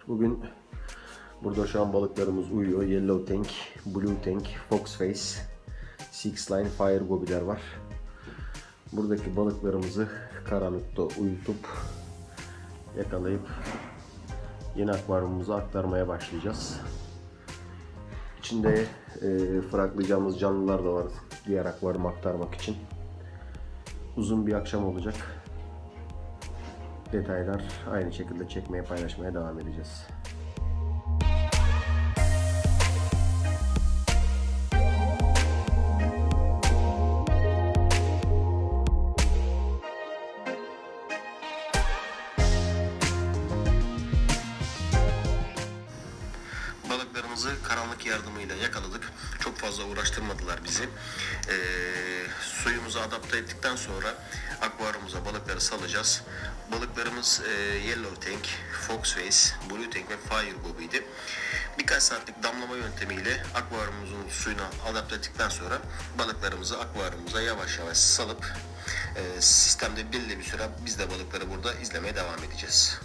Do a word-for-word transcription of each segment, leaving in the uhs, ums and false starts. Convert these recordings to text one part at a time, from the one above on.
Bugün burada şu an balıklarımız uyuyor. Yellow Tank, Blue Tank, Fox Face, Six Line, Fire Gobiler var. Buradaki balıklarımızı karanlıkta uyutup yakalayıp yeni akvaryumumuza aktarmaya başlayacağız. İçinde e, fraklayacağımız canlılar da var diğer akvaryuma aktarmak için. Uzun bir akşam olacak. Detaylar aynı şekilde çekmeye, paylaşmaya devam edeceğiz. Balıklarımızı karanlık yardımıyla yakaladık. Çok fazla uğraştırmadılar bizi. Ee, suyumuzu adapte ettikten sonra akvaryumumuza balıkları salacağız. Balıklarımız e, Yellow Tank, Fox Face, Blue Tank ve Fire Gobi'ydi. Birkaç saatlik damlama yöntemiyle akvaryumumuzun suyuna adapte ettikten sonra balıklarımızı akvaryumumuza yavaş yavaş salıp e, sistemde belli bir süre biz de balıkları burada izlemeye devam edeceğiz.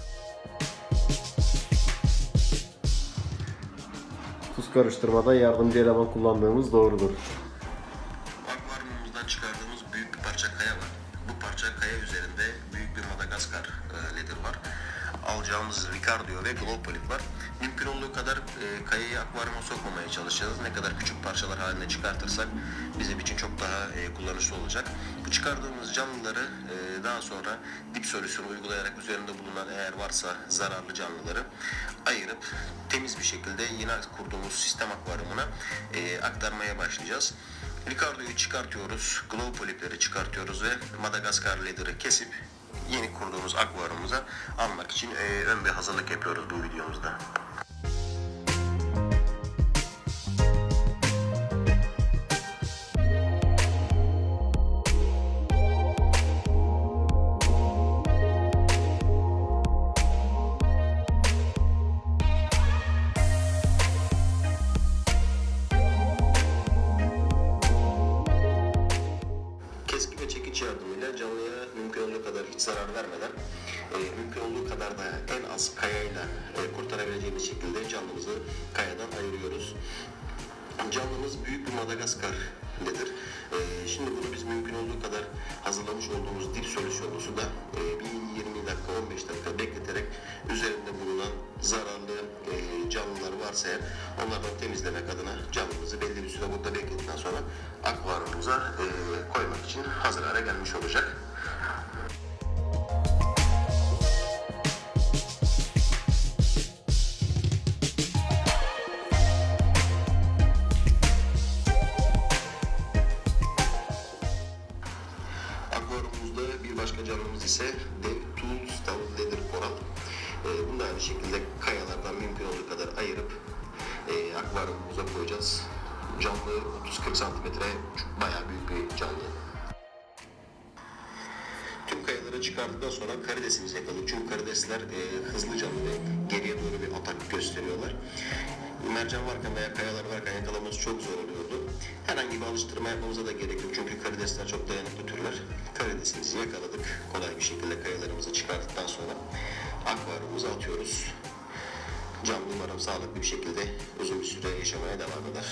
Tuz karıştırmada yardımcı eleman kullandığımız doğrudur. Akvaryumumuzdan çıkardığımız büyük bir parça kaya var. Bu parça kaya üzerinde büyük bir Madagaskar e, ledir var. Alacağımız Ricardio ve Glopolip var. Mümkün olduğu kadar e, kayayı akvaryuma sokmamaya çalışacağız. Ne kadar küçük parçalar haline çıkartırsak bizim için çok daha e, kullanışlı olacak. Bu çıkardığımız canlıları e, daha sonra dip solüsyonu uygulayarak üzerinde bulunan eğer varsa zararlı canlıları ayırıp temiz bir şekilde yeni kurduğumuz sistem akvaryumuna e, aktarmaya başlayacağız. Ricardo'yu çıkartıyoruz, Glopolip'leri çıkartıyoruz ve Madagaskar ledir'i kesip yeni kurduğumuz akvaryumumuza almak için e, ön bir hazırlık yapıyoruz bu videomuzda. Keskin ve çekiç yardımıyla canlıya mümkün olduğu kadar hiç zarar vermeden e, mümkün olduğu kadar da en az kayayla e, kurtarabileceğimiz şekilde canlımızı kayadan ayırıyoruz. Canlımız büyük bir Madagaskar ledir. E, şimdi bunu biz mümkün olduğu kadar hazırlamış olduğumuz dip solüsyonlu suda e, bir yirmi dakika on beş dakika bekleterek üzerinde bulunan zararlı e, canlılar varsa eğer onlardan temizlemek adına canlımızı belli bir süre burada bekledikten sonra akvaryumumuza e, koymak için hazır hale gelmiş olacak. Akvaryumumuzda bir başka canlımız ise dev Toolstal ledir koral. E, bunu da aynı şekilde kayalardan mümkün olduğu kadar ayırıp e, akvaryumumuza koyacağız. Canlı otuz kırk santimetre, bayağı büyük bir canlı. Tüm kayaları çıkardıktan sonra karidesimizi yakaladık. Çünkü karidesler e, hızlı canlı ve geriye doğru bir atak gösteriyorlar. Mercan varken veya kayalar varken yakalaması çok zor oluyordu. Herhangi bir alıştırma yapmamıza da gerek yok. Çünkü karidesler çok dayanıklı türler. Karidesimizi yakaladık. Kolay bir şekilde kayalarımızı çıkarttıktan sonra akvaryumumuza atıyoruz. Canlı umarım sağlıklı bir şekilde uzun bir süre yaşamaya devam eder.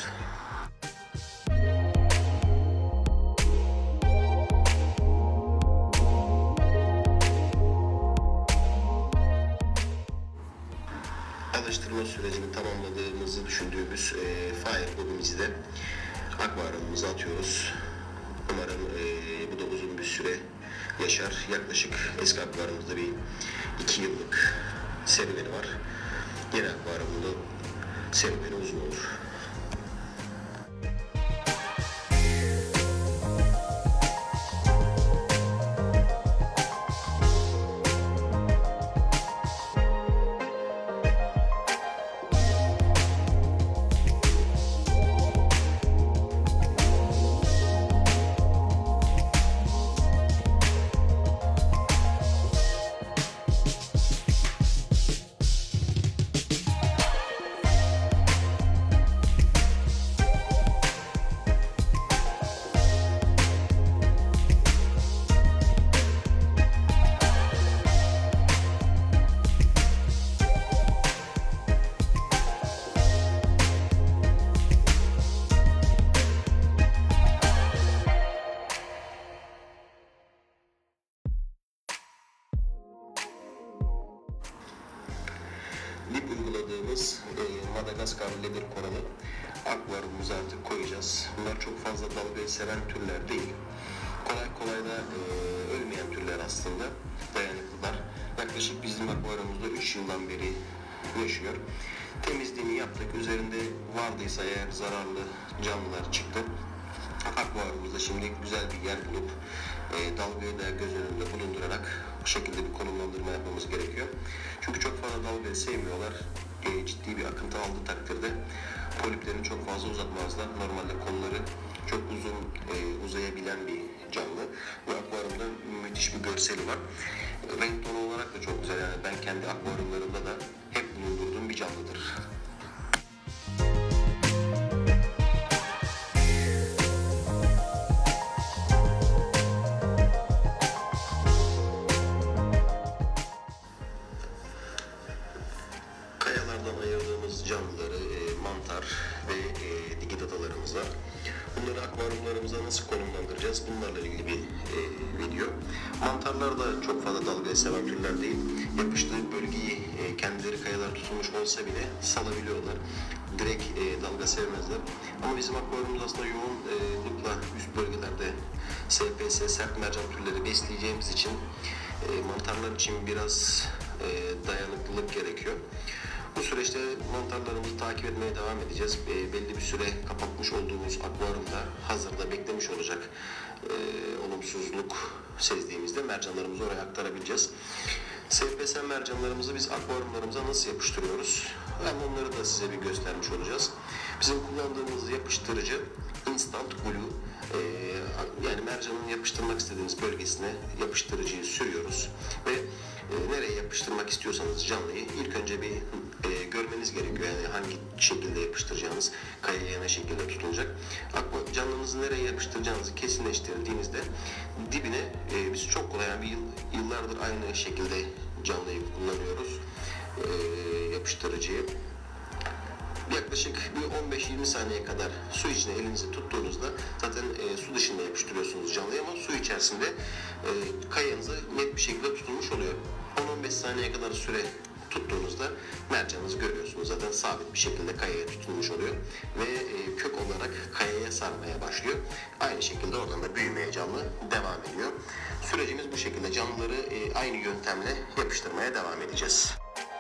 Alıştırma sürecini tamamladığımızı düşündüğümüz e, Fire Gobi'mizi de akvaryumumuza atıyoruz. Umarım e, bu da uzun bir süre yaşar. Yaklaşık eski akvaryumumuzda bir iki yıllık serüveni var. Yeni akvaryumunda serüveni uzun olur. dip uyguladığımız e, Madagaskar ledir koralı akvaryumumuza artık koyacağız. Bunlar çok fazla dalgayı seven türler değil. Kolay kolay da e, ölmeyen türler aslında, dayanıklılar. Yaklaşık bizim akvaryumumuzda üç yıldan beri yaşıyor. Temizliğini yaptık. Üzerinde vardıysa eğer zararlı canlılar çıktı. Akvaryumumuzda şimdi güzel bir yer bulup e, dalgayı da göz önünde bulundurarak bu şekilde bir konumlandırma yapmamız gerekiyor. Çünkü çok fazla dalgayı sevmiyorlar. E, ciddi bir akıntı aldığı takdirde poliplerini çok fazla uzatmazlar. Normalde kolları çok uzun e, uzayabilen bir canlı. Bu akvaryumda müthiş bir görseli var. Renk tonu olarak da çok güzel. Yani ben kendi akvaryumlarımda da hep bulundurduğum bir canlıdır. Kayalardan ayırdığımız canlıları, e, mantar ve e, digidatalarımız var. Bunları akvaryumlarımıza nasıl konumlandıracağız? Bunlarla ilgili bir e, video. Mantarlar da çok fazla dalgayı seven türler değil. Yapıştığı bölgeyi e, kendileri kayalar tutulmuş olsa bile salabiliyorlar. Direkt e, dalga sevmezler. Ama bizim akvaryumumuz aslında yoğunlukla üst bölgelerde S P S, sert mercan türleri besleyeceğimiz için e, mantarlar için biraz e, dayanıklılık gerekiyor. Bu süreçte mantarlarımızı takip etmeye devam edeceğiz. E, belli bir süre kapatmış olduğumuz akvaryumda hazırda beklemiş olacak. E, olumsuzluk sezdiğimizde mercanlarımızı oraya aktarabileceğiz. S P S mercanlarımızı biz akvaryumlarımıza nasıl yapıştırıyoruz? Hem onları da size bir göstermiş olacağız. Bizim kullandığımız yapıştırıcı Instant Glue. E, yani mercanın yapıştırmak istediğimiz bölgesine yapıştırıcıyı sürüyoruz ve e, nereye yapıştırmak istiyorsanız canlıyı ilk önce bir e, görmeniz gerekiyor. Yani hangi şekilde yapıştıracağınız, kayaya ne şekilde tutunacak. Akva, canlınızı nereye yapıştıracağınızı kesinleştirdiğinizde dibine e, biz çok kolay, yani bir yıl, yıllardır aynı şekilde canlıyı kullanıyoruz. E, yapıştırıcıyı. Yaklaşık bir on beş yirmi saniye kadar su içine elinizi tuttuğunuzda zaten e, su dışında yapıştırıyorsunuz canlıyı ama su içerisinde e, kayanıza net bir şekilde tutulmuş oluyor. on on beş saniye kadar süre tuttuğunuzda mercanınızı görüyorsunuz. Zaten sabit bir şekilde kayaya tutunmuş oluyor ve e, kök olarak kayaya sarmaya başlıyor. Aynı şekilde oradan da büyümeye canlı devam ediyor. Sürecimiz bu şekilde. Canlıları e, aynı yöntemle yapıştırmaya devam edeceğiz.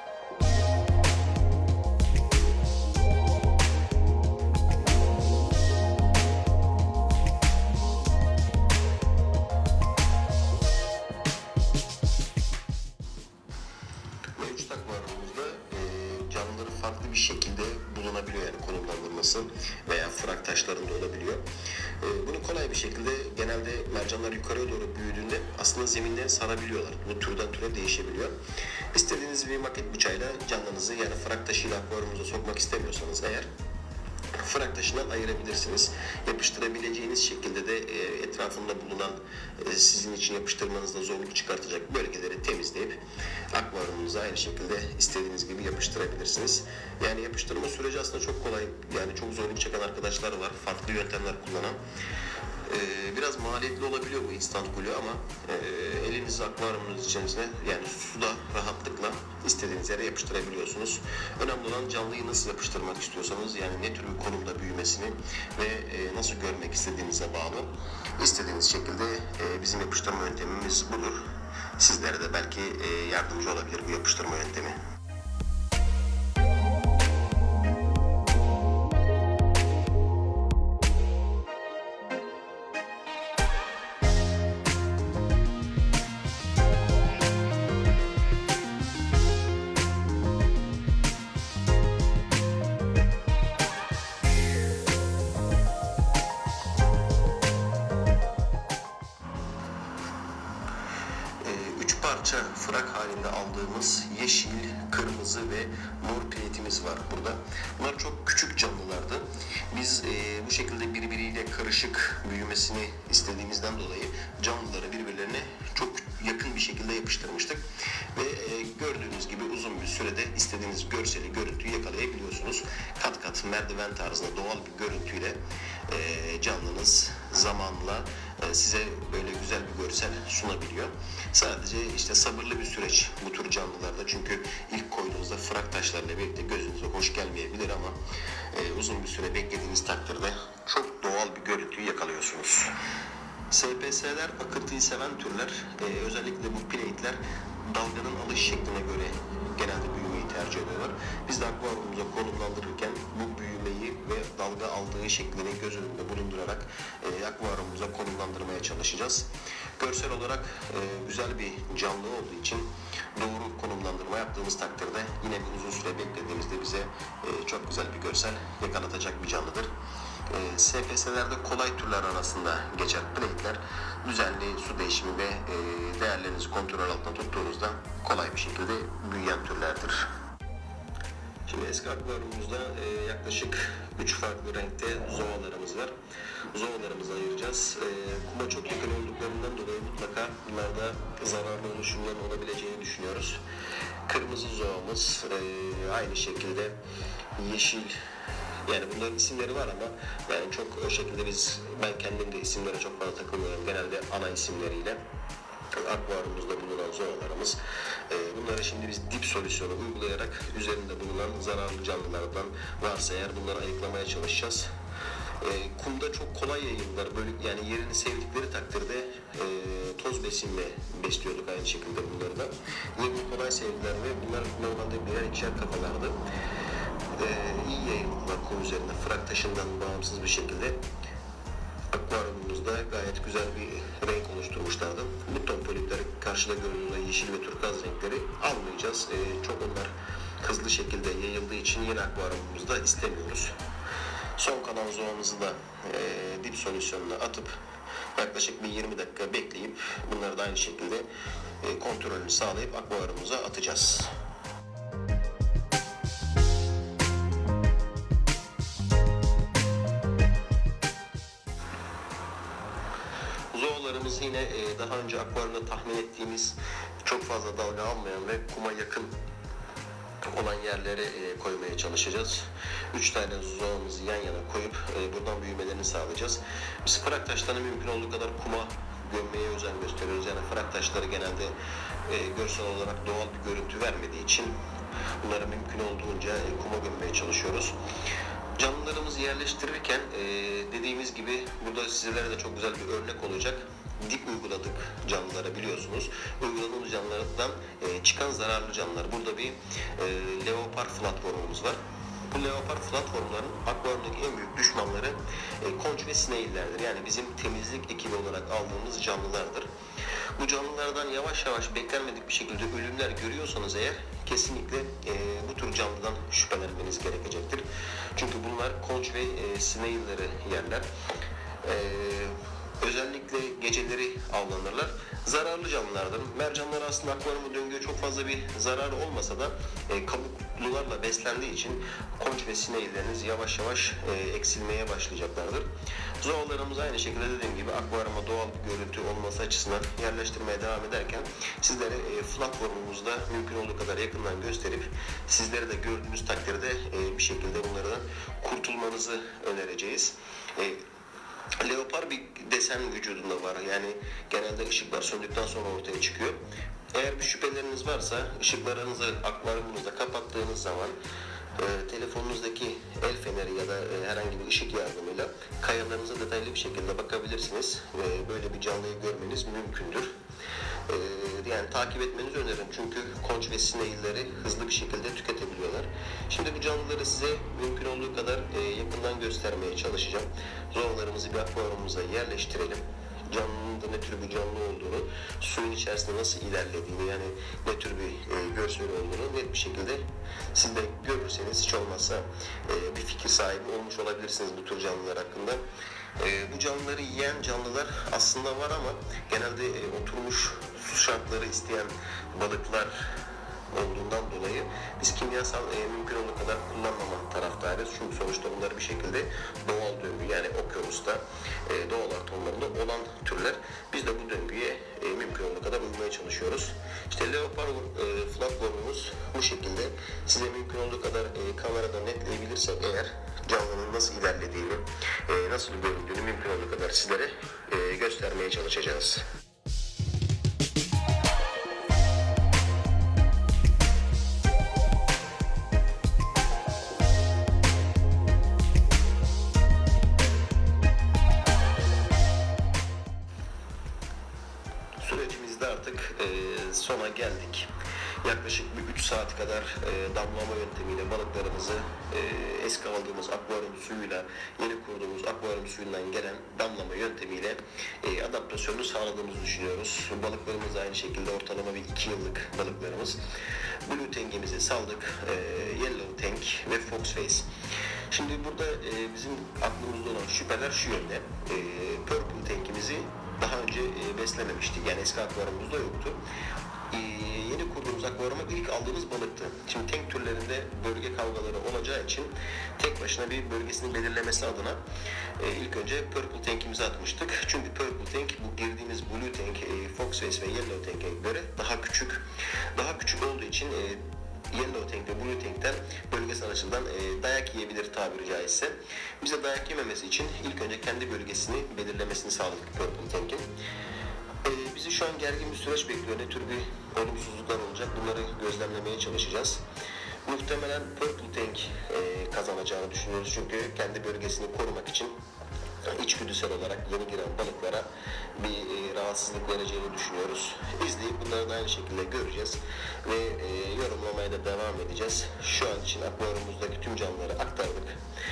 Farklı bir şekilde bulunabiliyor, yani konumlandırması veya frak taşlarında olabiliyor. Ee, bunu kolay bir şekilde, genelde mercanlar yukarıya doğru büyüdüğünde aslında zeminleri sarabiliyorlar. Bu türden türe değişebiliyor. İstediğiniz bir maket bıçağıyla canlınızı, yani frak taşıyla akvaryumunuza sokmak istemiyorsanız eğer, frak taşından ayırabilirsiniz. Yapıştırabileceğiniz şekilde de e, etrafında bulunan e, sizin için yapıştırmanızda zorluk çıkartacak bölgeleri temizleyip akvaryumunuza aynı şekilde istediğiniz gibi yapıştırabilirsiniz. Yani yapıştırma süreci aslında çok kolay. Yani çok zorluk çeken arkadaşlar var. Farklı yöntemler kullanan. Ee, biraz maliyetli olabiliyor bu instant glue ama e, elinizi akvaryumunuz içerisine, yani suda rahatlıkla istediğiniz yere yapıştırabiliyorsunuz. Önemli olan canlıyı nasıl yapıştırmak istiyorsanız, yani ne tür bir konumda büyümesini ve e, nasıl görmek istediğinize bağlı. İstediğiniz şekilde e, bizim yapıştırma yöntemimiz budur. Sizlere de belki e, yardımcı olabilir bu yapıştırma yöntemi. Parça frak halinde aldığımız yeşil, kırmızı ve mor peyetimiz var burada. Bunlar çok küçük canlılardı. Biz e, bu şekilde birbiriyle karışık büyümesini istediğimizden dolayı canlıları birbirlerine çok yakın bir şekilde yapıştırmıştık. Ve e, gördüğünüz gibi uzun bir sürede istediğiniz görseli, görüntüyü yakalayabiliyorsunuz. Kat kat merdiven tarzında doğal bir görüntüyle e, canlınız zamanla e, size böyle güzel bir görsel sunabiliyor. Sadece işte sabırlı bir süreç bu tür canlılarda, çünkü ilk koyduğunuzda frak taşlarıyla birlikte gözünüze hoş gelmeyebilir ama e, uzun bir süre beklediğiniz takdirde çok doğal bir görüntüyü yakalıyorsunuz. S P S'ler akıntıyı seven türler. Ee, özellikle bu plate'ler dalganın alış şekline göre genelde büyümeyi tercih ediyorlar. Biz de akvaryumumuza konumlandırırken bu büyümeyi ve dalga aldığı şeklini göz önünde bulundurarak e, akvaryumumuza konumlandırmaya çalışacağız. Görsel olarak e, güzel bir canlı olduğu için doğru konumlandırma yaptığımız takdirde yine bir uzun süre beklediğimizde bize e, çok güzel bir görsel yakalatacak bir canlıdır. E, S P S'lerde kolay türler arasında geçer plate'ler. Düzenli su değişimi ve e, değerlerinizi kontrol altında tuttuğunuzda kolay bir şekilde büyüyen türlerdir. Şimdi eski akvaryumumuzda e, yaklaşık üç farklı renkte zoalarımız var. Zoalarımızı ayıracağız. E, kuma çok yakın olduklarından dolayı mutlaka bunlarda zararlı oluşumlar olabileceğini düşünüyoruz. Kırmızı zoamız e, aynı şekilde yeşil. Yani bunların isimleri var ama yani çok o şekilde biz, ben kendim de isimlere çok fazla takılmıyorum. Genelde ana isimleriyle akvaryumumuzda bulunan zoalarımız. E, bunları şimdi biz dip solüsyonu uygulayarak üzerinde bulunan zararlı canlılardan varsa eğer bunları ayıklamaya çalışacağız. E, kumda çok kolay yayılırlar. Böyle, yani yerini sevdikleri takdirde e, toz besinle besliyorduk aynı şekilde bunları da. Yerini kolay sevdiler ve bunlar normalde birer ikişer kafalardı. Ee, iyi yayıldılar kum üzerinde frak taşından bağımsız bir şekilde. Akvaryumumuzda gayet güzel bir renk oluşturmuşlardı. Bu ton polipleri karşıda gördüğünüz yeşil ve turkuaz renkleri almayacağız. Ee, çok onlar hızlı şekilde yayıldığı için yeni akvaryumumuzda istemiyoruz. Son kalan zoamızı da e, dip solüsyonuna atıp yaklaşık bir yirmi dakika bekleyip bunları da aynı şekilde e, kontrolünü sağlayıp akvaryumumuza atacağız. Zoalarımız yine e, daha önce akvaryumda tahmin ettiğimiz çok fazla dalga almayan ve kuma yakın olan yerlere e, koymaya çalışacağız. Üç tane zoamızı yan yana koyup e, buradan büyümelerini sağlayacağız. Biz frak taşlarını mümkün olduğu kadar kuma gömmeye özen gösteriyoruz. Yani frak taşları genelde e, görsel olarak doğal bir görüntü vermediği için bunları mümkün olduğunca e, kuma gömmeye çalışıyoruz. Canlılarımızı yerleştirirken e, dediğimiz gibi burada sizlere de çok güzel bir örnek olacak. Dip uyguladık canlılara, biliyorsunuz. Uyguladığımız canlılardan e, çıkan zararlı canlılar. Burada bir e, leopar platformumuz var. Bu leopar platformların akvaryumdaki en büyük düşmanları e, konç ve sineğillerdir. Yani bizim temizlik ekibi olarak aldığımız canlılardır. Bu canlılardan yavaş yavaş beklenmedik bir şekilde ölümler görüyorsanız eğer kesinlikle e, bu tür canlıdan şüphelenmeniz gerekecektir. Çünkü bunlar konç ve e, sineğilleri yerler. E, özellikle geceleri avlanırlar. Zararlı canlılardır. Mercanlar aslında akvaryumu döngüye çok fazla bir zararı olmasa da e, kabuklularla beslendiği için konç ve sineğilleriniz yavaş yavaş e, eksilmeye başlayacaklardır. Zoalarımız aynı şekilde dediğim gibi akvaryuma doğal bir görüntü olması açısından yerleştirmeye devam ederken sizlere e, platformumuzda mümkün olduğu kadar yakından gösterip sizlere de gördüğünüz takdirde e, bir şekilde bunlardan kurtulmanızı önereceğiz. E, Leopar bir desen vücudunda var. Yani genelde ışıklar söndükten sonra ortaya çıkıyor. Eğer bir şüpheleriniz varsa ışıklarınızı akvaryumunuzda kapattığınız zaman e, telefonunuzdaki el feneri ya da e, herhangi bir ışık yardımıyla kayalarınıza detaylı bir şekilde bakabilirsiniz. E, böyle bir canlıyı görmeniz mümkündür. E, yani takip etmenizi öneririm çünkü konç ve sineğilleri hızlı bir şekilde tüketebiliyorlar. Şimdi bu canlıları size mümkün olduğu kadar e, yakından göstermeye çalışacağım. Zoalarımızı bir akvaryumumuza yerleştirelim. Canlının da ne tür bir canlı olduğunu, suyun içerisinde nasıl ilerlediğini, yani ne tür bir e, görsel olduğunu net bir şekilde siz de görürseniz hiç olmazsa e, bir fikir sahibi olmuş olabilirsiniz bu tür canlılar hakkında. E, bu canlıları yiyen canlılar aslında var ama genelde e, oturmuş su şartları isteyen balıklar olduğundan dolayı biz kimyasal e, mümkün olduğu kadar kullanmama taraftarıyız. Çünkü sonuçta bunlar bir şekilde doğal döngü, yani okyanusta e, doğal ortamlarında olan türler. Biz de bu döngüye e, mümkün olduğu kadar uymaya çalışıyoruz. İşte leopar e, flatworm'umuz bu şekilde. Size mümkün olduğu kadar e, kamerada netleyebilirsek eğer canlının nasıl ilerlediğini, e, nasıl göründüğünü mümkün olduğu kadar sizlere e, göstermeye çalışacağız. sona geldik. Yaklaşık bir üç saat kadar e, damlama yöntemiyle balıklarımızı e, eski aldığımız akvaryum suyuyla, yeni kurduğumuz akvaryum suyundan gelen damlama yöntemiyle e, adaptasyonu sağladığımızı düşünüyoruz. Balıklarımız aynı şekilde ortalama bir iki yıllık balıklarımız. Blue Tank'imizi saldık, e, Yellow Tank ve Fox Face. Şimdi burada e, bizim aklımızda olan şüpheler şu yönde. E, Purple Tank'imizi daha önce e, beslememiştik, yani eski akvaryumumuzda yoktu. Ee, yeni kurduğumuz akvaryuma ilk aldığımız balıktı. Şimdi tank türlerinde bölge kavgaları olacağı için tek başına bir bölgesini belirlemesi adına e, ilk önce Purple Tank'imizi atmıştık. Çünkü Purple Tank bu girdiğimiz Blue Tank, e, Fox Face ve Yellow Tank'e göre daha küçük. Daha küçük olduğu için e, Yellow Tank ve Blue Tank'ten bölgesel açıdan e, dayak yiyebilir tabiri caizse. Bize dayak yememesi için ilk önce kendi bölgesini belirlemesini sağladık Purple Tank'in. Ee, bizi şu an gergin bir süreç bekliyor. Ne tür bir olumsuzluklar olacak, bunları gözlemlemeye çalışacağız. Muhtemelen Purple Tank e, kazanacağını düşünüyoruz çünkü kendi bölgesini korumak için içgüdüsel olarak yeni giren balıklara bir e, rahatsızlık vereceğini düşünüyoruz. İzleyip bunları da aynı şekilde göreceğiz ve e, yorumlamaya da devam edeceğiz. Şu an için akvaryumumuzdaki tüm canlıları aktardık.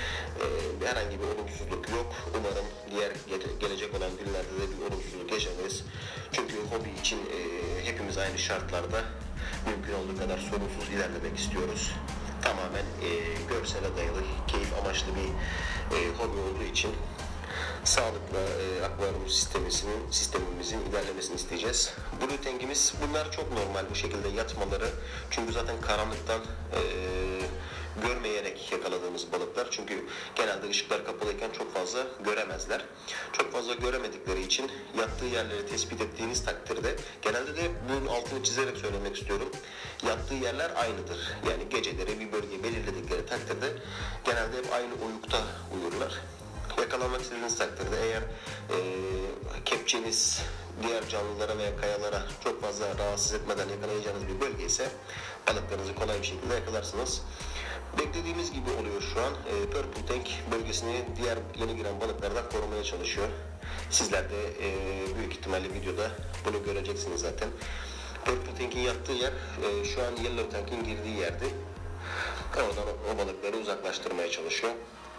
E, herhangi bir olumsuzluk yok. Umarım diğer ge- gelecek olan günlerde de bir olumsuzluk yaşamayız. Çünkü hobi için e, hepimiz aynı şartlarda mümkün olduğu kadar sorunsuz ilerlemek istiyoruz. Tamamen e, görsele dayalı, keyif amaçlı bir e, hobi olduğu için sağlıkla e, akvaryum sistemimizin, sistemimizin ilerlemesini isteyeceğiz. Blue Tank'imiz, bunlar çok normal bu şekilde yatmaları. Çünkü zaten karanlıktan e, görmeyerek yakaladığımız balıklar. Çünkü genelde ışıklar kapalıyken çok fazla göremezler. Çok fazla göremedikleri için yattığı yerleri tespit ettiğiniz takdirde, genelde de bunun altını çizerek söylemek istiyorum, yattığı yerler aynıdır. Yani geceleri bir bölge belirledikleri takdirde genelde hep aynı oyukta uyurlar. Yakalanmak istediğiniz takdirde eğer e, kepçeniz diğer canlılara veya kayalara çok fazla rahatsız etmeden yakalayacağınız bir bölge ise balıklarınızı kolay bir şekilde yakalarsınız. Beklediğimiz gibi oluyor şu an. E, Purple Tank bölgesini diğer yeni giren balıklardan korumaya çalışıyor. Sizler de e, büyük ihtimalle videoda bunu göreceksiniz zaten. Purple Tank'in yattığı yer e, şu an Yellow Tank'in girdiği yerdi. Oradan o balıkları uzaklaştırmaya çalışıyor.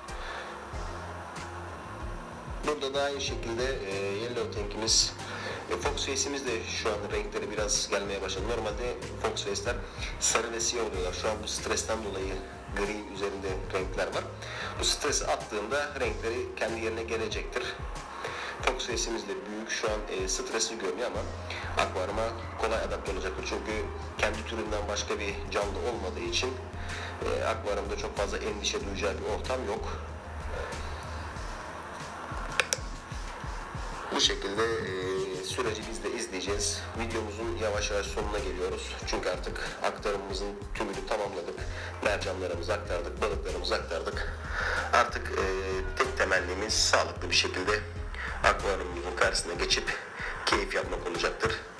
Burada da aynı şekilde e, Yellow Tank'imiz, e, Fox Face'imiz de şu an renkleri biraz gelmeye başladı. Normalde Fox Face'ler sarı ve siyah oluyorlar. Şu an bu stresten dolayı gri üzerinde renkler var. Bu stresi attığında renkleri kendi yerine gelecektir. Fox Face'imiz de büyük, şu an e, stresi görmüyor ama akvaryuma kolay adapte olacaktır. Çünkü kendi türünden başka bir canlı olmadığı için e, akvaryumda çok fazla endişe duyacağı bir ortam yok. Bu şekilde e, süreci biz de izleyeceğiz. Videomuzun yavaş yavaş sonuna geliyoruz. Çünkü artık aktarımımızın tümünü tamamladık. Mercanlarımızı aktardık, balıklarımızı aktardık. Artık e, tek temennimiz sağlıklı bir şekilde akvaryumumuzun karşısına geçip keyif yapmak olacaktır.